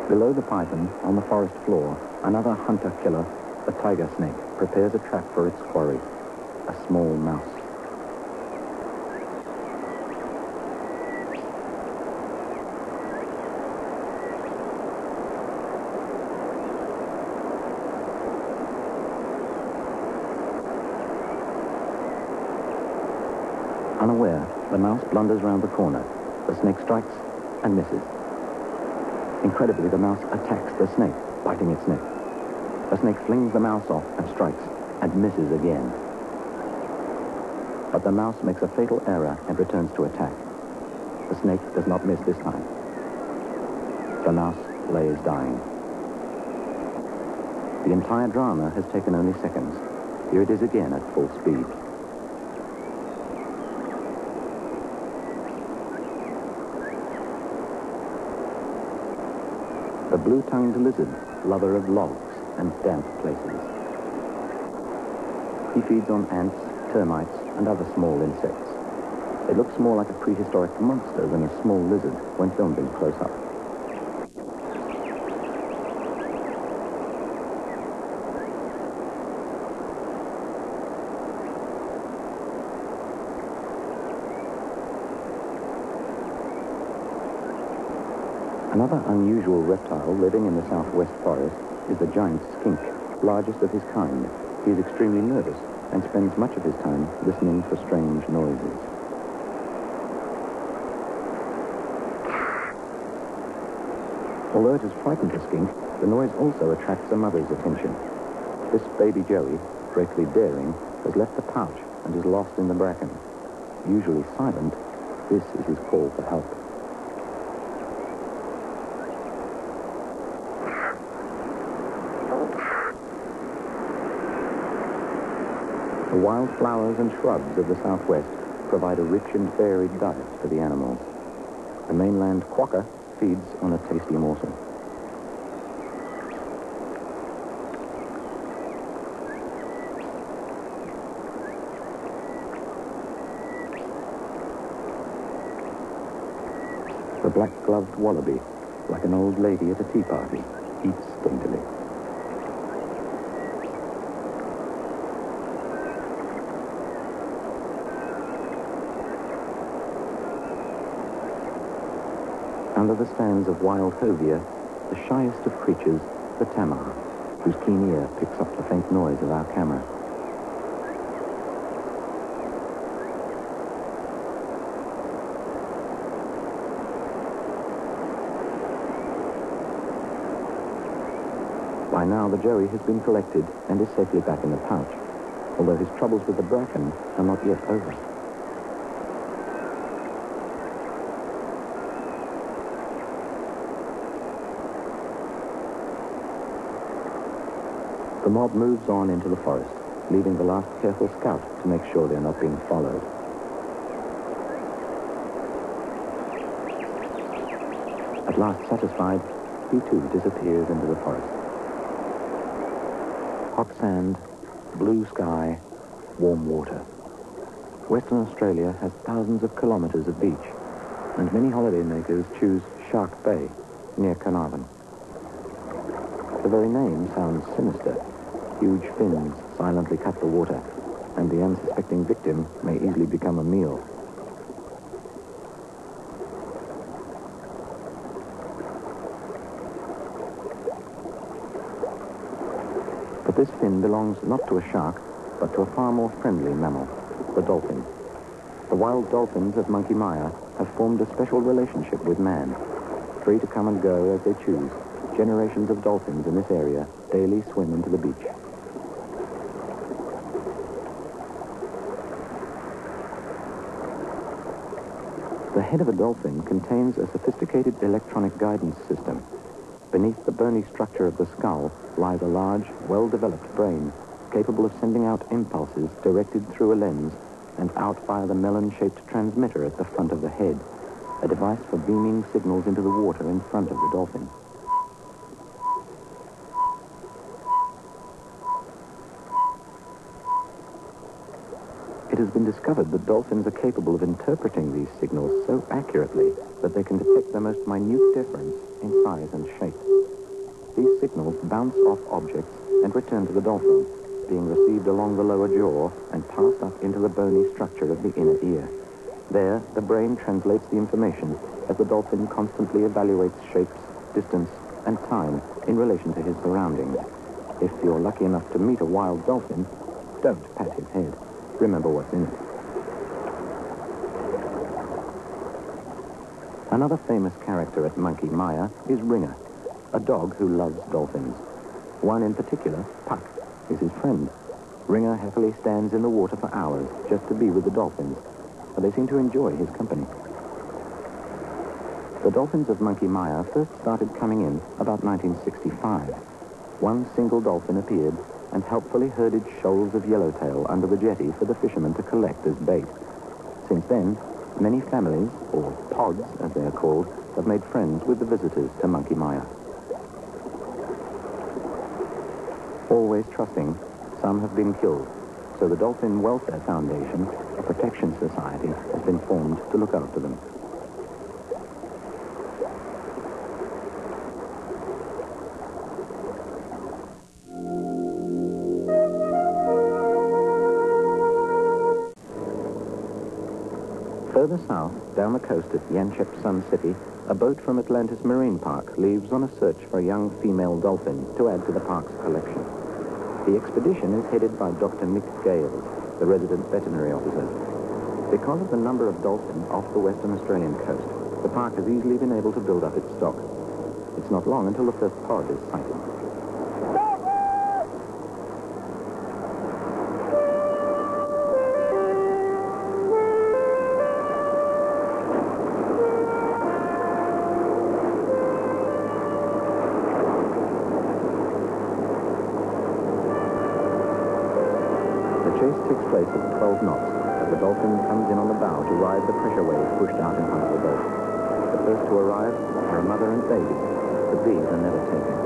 Below the python, on the forest floor, another hunter-killer, a tiger snake, prepares a trap for its quarry, a small mouse. Unaware, the mouse blunders round the corner. The snake strikes and misses. Incredibly, the mouse attacks the snake, biting its neck. The snake flings the mouse off and strikes, and misses again. But the mouse makes a fatal error and returns to attack. The snake does not miss this time. The mouse lays dying. The entire drama has taken only seconds. Here it is again at full speed. The blue-tongued lizard, lover of logs and damp places. He feeds on ants, termites, and other small insects. It looks more like a prehistoric monster than a small lizard when filmed in close-up. Another unusual reptile living in the southwest forest is the giant skink, largest of his kind. He is extremely nervous and spends much of his time listening for strange noises. Although it has frightened the skink, the noise also attracts a mother's attention. This baby Joey, greatly daring, has left the pouch and is lost in the bracken. Usually silent, this is his call for help. The wild flowers and shrubs of the southwest provide a rich and varied diet for the animals. The mainland quokka feeds on a tasty morsel. The black-gloved wallaby, like an old lady at a tea party, eats daintily. Under the stands of wild hovea, the shyest of creatures, the tamar, whose keen ear picks up the faint noise of our camera. By now, the joey has been collected and is safely back in the pouch, although his troubles with the bracken are not yet over. The mob moves on into the forest, leaving the last careful scout to make sure they're not being followed. At last satisfied, he too disappears into the forest. Hot sand, blue sky, warm water. Western Australia has thousands of kilometers of beach, and many holidaymakers choose Shark Bay, near Carnarvon. The very name sounds sinister. Huge fins silently cut the water, and the unsuspecting victim may easily become a meal. But this fin belongs not to a shark, but to a far more friendly mammal, the dolphin. The wild dolphins of Monkey Mia have formed a special relationship with man, free to come and go as they choose. Generations of dolphins in this area daily swim into the beach. The head of a dolphin contains a sophisticated electronic guidance system. Beneath the bony structure of the skull lies a large, well-developed brain, capable of sending out impulses directed through a lens and out via the melon-shaped transmitter at the front of the head, a device for beaming signals into the water in front of the dolphin. It has been discovered that dolphins are capable of interpreting these signals so accurately that they can detect the most minute difference in size and shape. These signals bounce off objects and return to the dolphin, being received along the lower jaw and passed up into the bony structure of the inner ear. There, the brain translates the information as the dolphin constantly evaluates shapes, distance, and time in relation to his surroundings. If you're lucky enough to meet a wild dolphin, don't pat his head. Remember what's in it. Another famous character at Monkey Maya is Ringer, a dog who loves dolphins. One in particular, Puck, is his friend. Ringer happily stands in the water for hours just to be with the dolphins, but they seem to enjoy his company. The dolphins of Monkey Maya first started coming in about 1965. One single dolphin appeared and helpfully herded shoals of yellowtail under the jetty for the fishermen to collect as bait. Since then, many families, or pods as they are called, have made friends with the visitors to Monkey Maya. Always trusting, some have been killed, so the Dolphin Welfare Foundation, a protection society, has been formed to look after them. Further south, down the coast at Yanchep Sun City, a boat from Atlantis Marine Park leaves on a search for a young female dolphin to add to the park's collection. The expedition is headed by Dr. Nick Gales, the resident veterinary officer. Because of the number of dolphins off the Western Australian coast, the park has easily been able to build up its stock. It's not long until the first pod is sighted. Takes place at 12 knots as the dolphin comes in on the bow to ride the pressure waves pushed out in front of the boat. The first to arrive are a mother and baby, but these are never taken.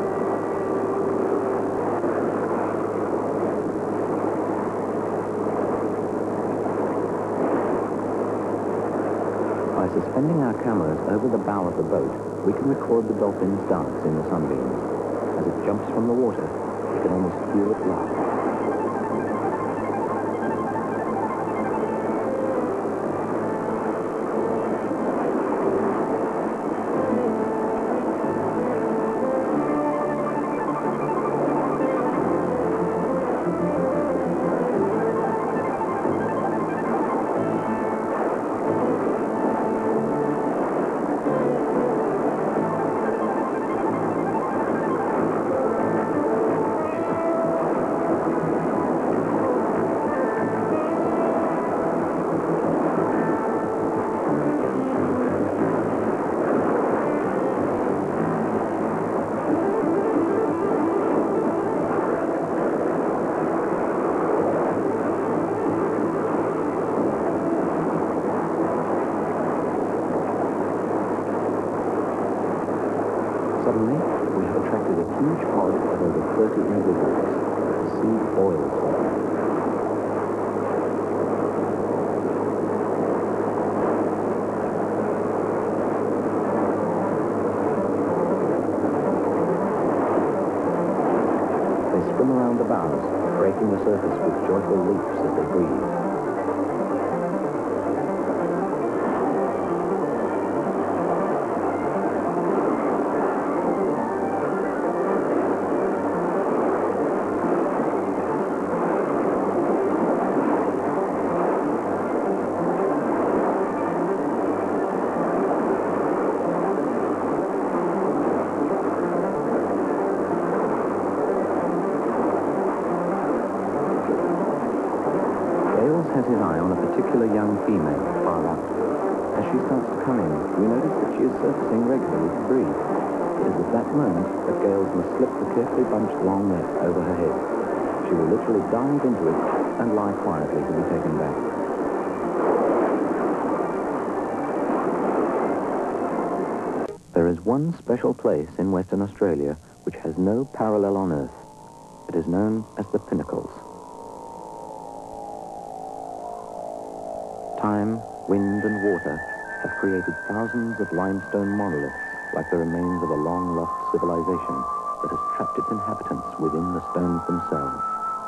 By suspending our cameras over the bow of the boat, we can record the dolphin's dance in the sunbeams. As it jumps from the water, you can almost feel it laugh. Suddenly, we have attracted a huge pod of over 30 individuals. The sea boils for them. They swim around the bows, breaking the surface with joyful leaps as they breathe. Has his eye on a particular young female far out. As she starts to come in, we notice that she is surfacing regularly to breathe. It is at that moment that Gales must slip the carefully bunched long net over her head. She will literally dive into it and lie quietly to be taken back. There is one special place in Western Australia which has no parallel on Earth. It is known as the Pinnacles. Time, wind, and water have created thousands of limestone monoliths like the remains of a long-lost civilization that has trapped its inhabitants within the stones themselves.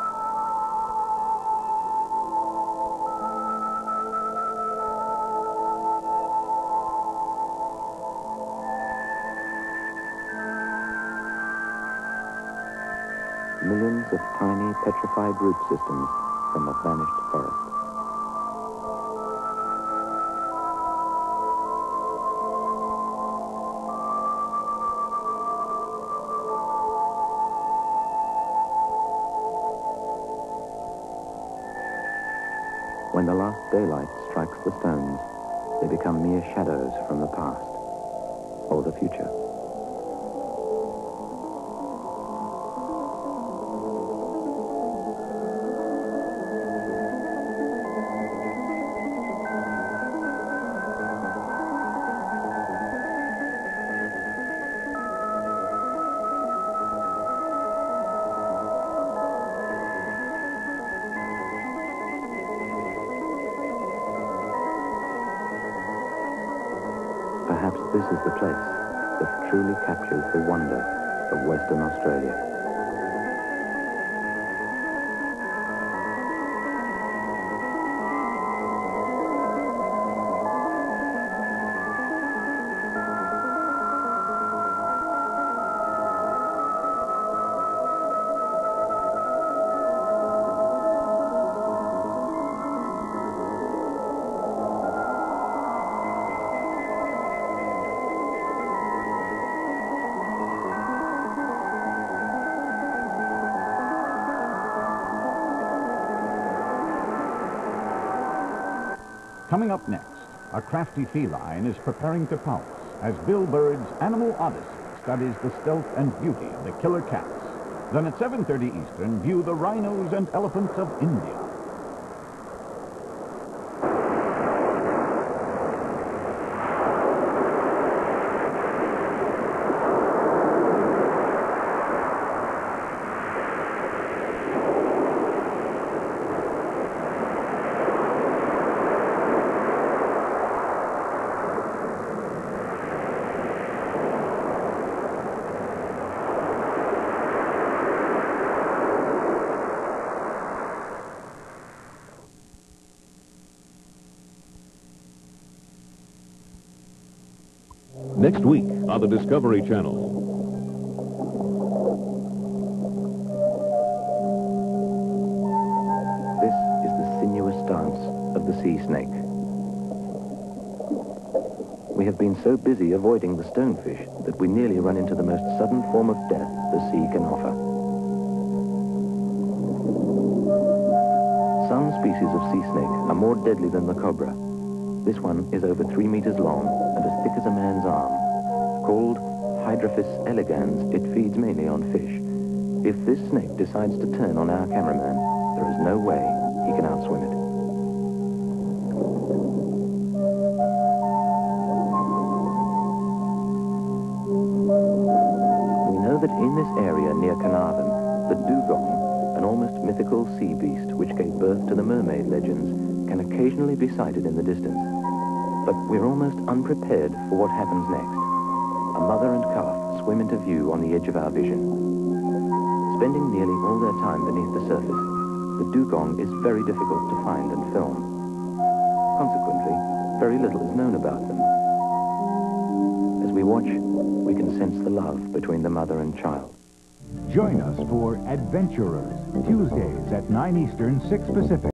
Millions of tiny petrified root systems from a vanished forest. When the last daylight strikes the stones, they become mere shadows from the past or the future. Perhaps this is the place that truly captures the wonder of Western Australia. Coming up next, a crafty feline is preparing to pounce as Bill Bird's Animal Odyssey studies the stealth and beauty of the killer cats. Then at 7:30 Eastern, view the rhinos and elephants of India. Next week on the Discovery Channel. This is the sinuous dance of the sea snake. We have been so busy avoiding the stonefish that we nearly run into the most sudden form of death the sea can offer. Some species of sea snake are more deadly than the cobra. This one is over 3 meters long and as thick as a man's arm. Called Hydrophis elegans, it feeds mainly on fish. If this snake decides to turn on our cameraman, there is no way he can outswim it. We know that in this area near Carnarvon, the dugong, an almost mythical sea beast which gave birth to the mermaid legends, can occasionally be sighted in the distance. But we're almost unprepared for what happens next. A mother and calf swim into view on the edge of our vision. Spending nearly all their time beneath the surface, the dugong is very difficult to find and film. Consequently, very little is known about them. As we watch, we can sense the love between the mother and child. Join us for Adventurers, Tuesdays at 9 Eastern, 6 Pacific.